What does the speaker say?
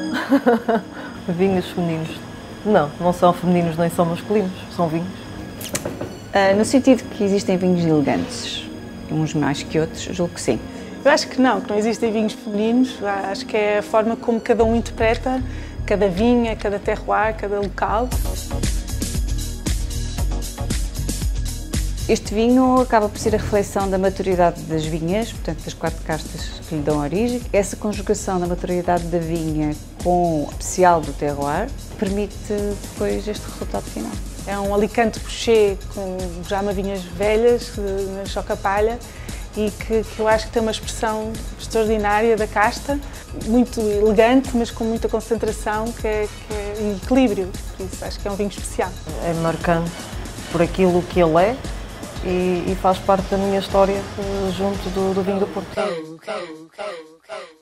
Vinhos femininos. Não, não são femininos nem são masculinos, são vinhos. No sentido que existem vinhos elegantes, uns mais que outros, julgo que sim. Eu acho que não existem vinhos femininos. Acho que é a forma como cada um interpreta cada vinha, cada terroir, cada local. Este vinho acaba por ser a reflexão da maturidade das vinhas, portanto das 4 castas que lhe dão origem. Essa conjugação da maturidade da vinha com o especial do terroir permite depois este resultado final. É um Alicante Bouschet com já vinhas velhas, na choca-palha, e que eu acho que tem uma expressão extraordinária da casta, muito elegante, mas com muita concentração e equilíbrio. Por isso acho que é um vinho especial. É marcante por aquilo que ele é e faz parte da minha história junto do vinho do Porto.